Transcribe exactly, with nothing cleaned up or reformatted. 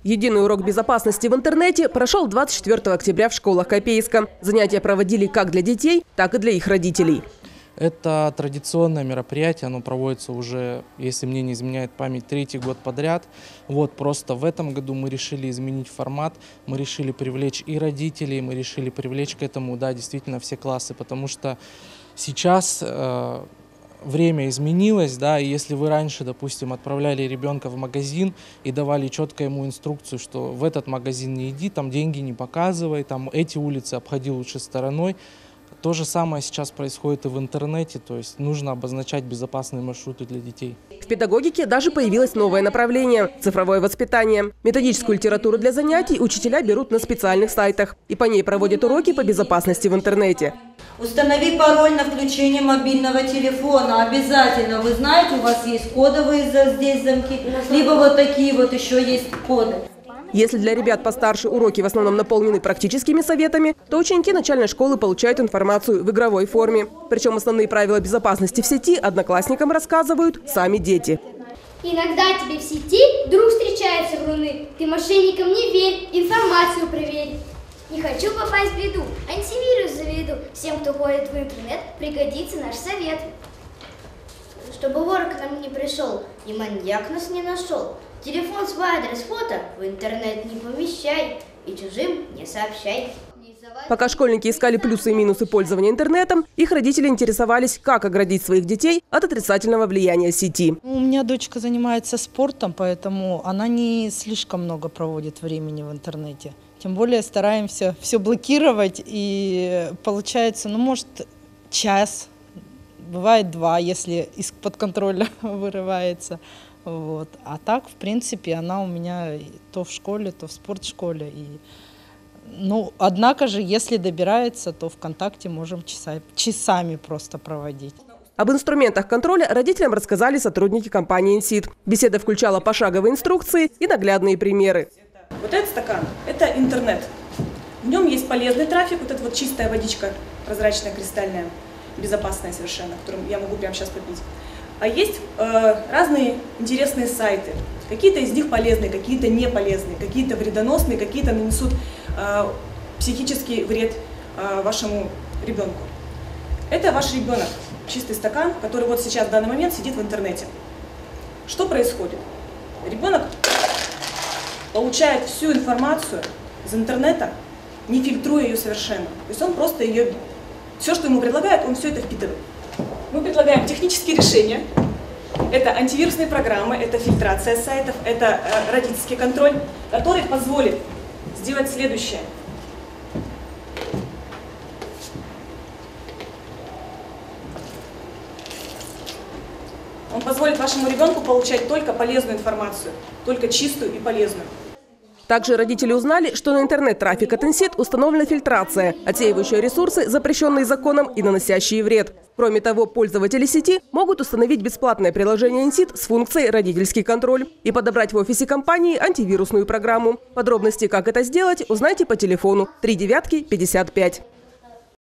Единый урок безопасности в интернете прошел двадцать четвёртого октября в школах Копейска. Занятия проводили как для детей, так и для их родителей. Это традиционное мероприятие, оно проводится уже, если мне не изменяет память, третий год подряд. Вот просто в этом году мы решили изменить формат, мы решили привлечь и родителей, мы решили привлечь к этому, да, действительно все классы, потому что сейчас э, время изменилось, да, и если вы раньше, допустим, отправляли ребенка в магазин и давали четко ему инструкцию, что в этот магазин не иди, там деньги не показывай, там эти улицы обходи лучше стороной. То же самое сейчас происходит и в интернете, то есть нужно обозначать безопасные маршруты для детей. В педагогике даже появилось новое направление – цифровое воспитание. Методическую литературу для занятий учителя берут на специальных сайтах и по ней проводят уроки по безопасности в интернете. Установи пароль на включение мобильного телефона. Обязательно. Вы знаете, у вас есть кодовые здесь замки, либо вот такие вот еще есть коды. Если для ребят постарше уроки в основном наполнены практическими советами, то ученики начальной школы получают информацию в игровой форме. Причем основные правила безопасности в сети одноклассникам рассказывают сами дети. Иногда тебе в сети вдруг встречаются вруны. Ты мошенникам не верь, информацию проверь. Не хочу попасть в беду, антивирус заведу. Всем, кто ходит в интернет, пригодится наш совет. Чтобы вор к нам не пришел и маньяк нас не нашел. Телефон, свой адрес, фото в интернет не помещай и чужим не сообщай. Пока школьники искали плюсы и минусы пользования интернетом, их родители интересовались, как оградить своих детей от отрицательного влияния сети. У меня дочка занимается спортом, поэтому она не слишком много проводит времени в интернете. Тем более стараемся все блокировать, и получается, ну, может, час, бывает два, если из-под контроля вырывается. Вот. А так, в принципе, она у меня то в школе, то в спортшколе. И, ну, однако же, если добирается, то ВКонтакте можем часа, часами просто проводить. Об инструментах контроля родителям рассказали сотрудники компании «Инсит». Беседа включала пошаговые инструкции и наглядные примеры. Вот этот стакан – это интернет. В нем есть полезный трафик, вот эта вот чистая водичка, прозрачная, кристальная, безопасная совершенно, которую я могу прямо сейчас попить. А есть э, разные интересные сайты. Какие-то из них полезные, какие-то не полезные, какие-то вредоносные, какие-то нанесут э, психический вред э, вашему ребенку. Это ваш ребенок, чистый стакан, который вот сейчас в данный момент сидит в интернете. Что происходит? Ребенок получает всю информацию из интернета, не фильтруя ее совершенно. То есть он просто ее, все, что ему предлагают, он все это впитывает. Мы предлагаем технические решения. Это антивирусные программы, это фильтрация сайтов, это родительский контроль, который позволит сделать следующее. Он позволит вашему ребенку получать только полезную информацию, только чистую и полезную. Также родители узнали, что на интернет-трафик от «Инсит» установлена фильтрация, отсеивающая ресурсы, запрещенные законом и наносящие вред. Кроме того, пользователи сети могут установить бесплатное приложение «Инсит» с функцией «Родительский контроль» и подобрать в офисе компании антивирусную программу. Подробности, как это сделать, узнайте по телефону три девятки пятьдесят пять.